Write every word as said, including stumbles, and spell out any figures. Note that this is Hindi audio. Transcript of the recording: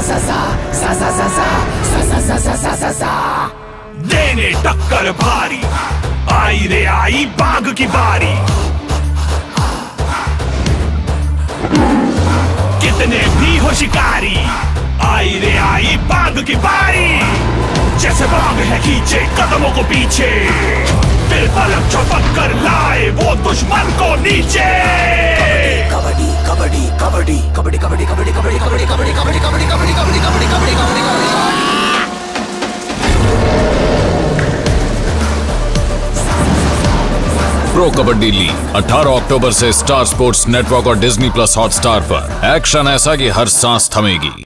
सा सा सा सा सा सा सा सा सा सा सा सा देने टक्कर भारी, आई रे आई बाघ की बारी। कितने भी हो शिकारी, आई रे आई बाघ की बारी। जैसे बाघ है खींचे कदमों को पीछे, फिर पलक झपक कर लाए वो दुश्मन को नीचे। कबड्डी कबड्डी कबड्डी कबड्डी कबड्डी कबड्डी कबड्डी कबड्डी कबड्डी कबड्डी कबड्डी कबड्डी कबड्डी कबड्डी कबड्डी कबड्डी कबड्डी। प्रो कबड्डी लीग अठारह अक्टूबर से स्टार स्पोर्ट्स नेटवर्क और डिज्नी प्लस हॉटस्टार पर। एक्शन ऐसा कि हर सांस थमेगी।